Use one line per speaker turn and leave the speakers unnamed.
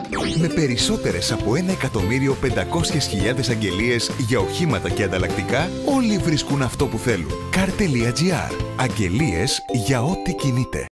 Με περισσότερες από 1.500.000 αγγελίες για οχήματα και ανταλλακτικά, όλοι βρίσκουν αυτό που θέλουν. Car.gr. Αγγελίες για ό,τι κινείται.